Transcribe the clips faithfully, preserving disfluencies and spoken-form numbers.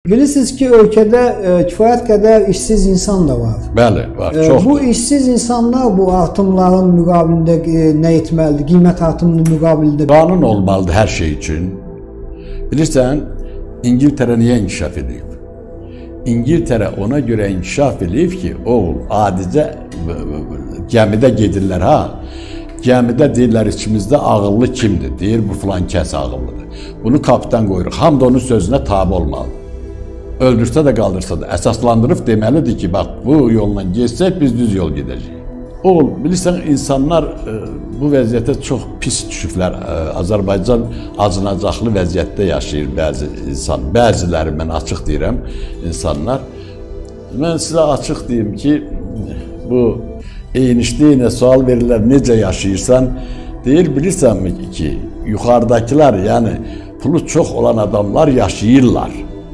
Bilirsiniz ki ölkədə e, kifayət qədər işsiz insan da var. Bəli, var, E, çoxdur. bu işsiz insanlar bu artımların müqabilində e, nə etməlidir? Qiymət artımının müqabilində Qanun olmalıdır hər şey üçün. Bilirsən, İngiltərə niyə inkişaf edib? İngiltərə ona görə inkişaf edib ki, oğul, adicə gəmidə gedirlər, ha? Gəmidə deyirlər, içimizdə ağıllı kimdir? Deyir, bu filan kəs ağıllıdır. Bunu kapitan qoyuruq. Hamd onun sözünə tabi olmalıdır. Öldürsə də qaldırsa da əsaslandırıb deməlidir ki, bax, bu yolla geçsək, biz düz yol gedəcəyik. Oğul, bilirsən, insanlar e, bu vəziyyətə çox pis düşüblər. E, Azərbaycan acınacaqlı vəziyyətdə yaşayır bəzi insan. Bəziləri, mən açıq deyirəm, insanlar. Mən sizə açıq deyim ki, bu Eyniштeyinə sual verirlər, necə yaşayırsan? Deyir, bilirsənmi ki, yuxarıdakılar, yəni pulu çox olan adamlar yaşayırlar.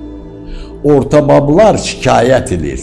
Ortabablar şikayət edir.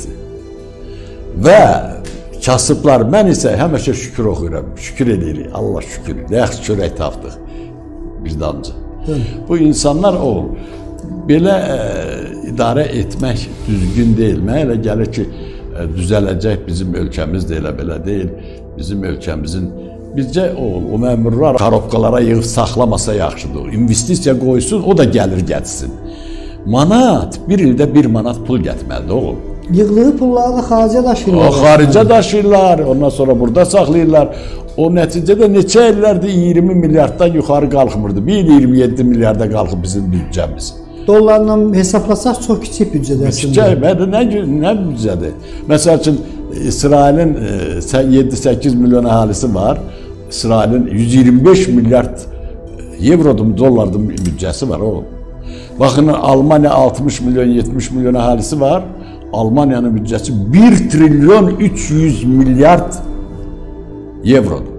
Və kasıblar, mən isə həmişə şükür oxuyuram, şükür edirik, Allah şükür, yaxşı çörək tapdıq bir damcı. Bu insanlar o, belə e, idarə etmək düzgün deyil. Mənə elə gəlir ki, e, düzələcək bizim ölkəmiz də elə belə deyil. Bizim ölkəmizin, bizcə o, o məmurlar korobkalara yığıb saxlamasa yaxşıdır. İnvestisiya qoysun, o da gəlir getsin. Manat, bir ildə bir manat pul getməlidir oğul. Yığdığı pulları da xaricə daşıyırlar. O xaricə daşıyırlar, ondan sonra burada saxlayırlar. O nəticədə neçə illərdir iyirmi milyarddan yuxarı qalxmırdı. Bir il iyirmi yeddi milyarda qalxıb bizim büdcəmiz. Dollarla hesablasaq çox kiçik büdcədir əslində. Kiçik, nə, nə büdcədir? Məsəl üçün, İsrailin yeddi səkkiz milyon əhalisi var. İsrailin yüz iyirmi beş milyard evrodum, dollardım büdcəsi var oğlum. Baxın, Almaniya altmış milyon, yetmiş milyon əhalisi var. Almaniyanın büdcəsi bir trilyon üç yüz milyard evrodur.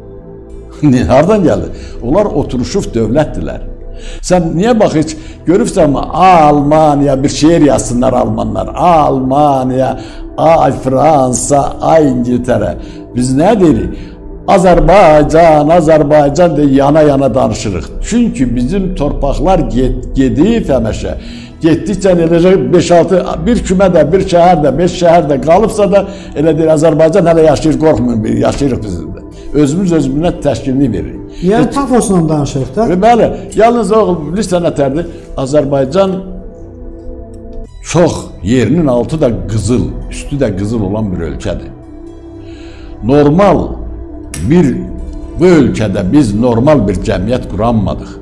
Hardan gəldi? Onlar oturuşuf dövlətdirlər. Sən niyə bax heç görübsənmi? Almaniya, bir şeir yazsınlar Almanlar. Almaniya, ay Fransa, ay İngiltərə. Biz nə deyirik? Azərbaycan, Azərbaycan deyə yana-yana danışırıq. Çünki bizim torpaqlar get, gedib həməşə. Getdikcə eləcə beş altı, bir kümədə, bir şəhərdə, beş şəhərdə qalıbsa da elə deyir, Azərbaycan hələ yaşayır, qorxmayın, yaşayırıq bizim də. Özümüz özümüzə təşkilini veririk. Yəni, pafosla danışırıq da. Bəli, yalnız oğul, bilirsən nətərdir? Azərbaycan çox, yerinin altı da qızıl, üstü də qızıl olan bir ölkədir. Normal bir, bu ölkədə biz normal bir cəmiyyət quranmadıq.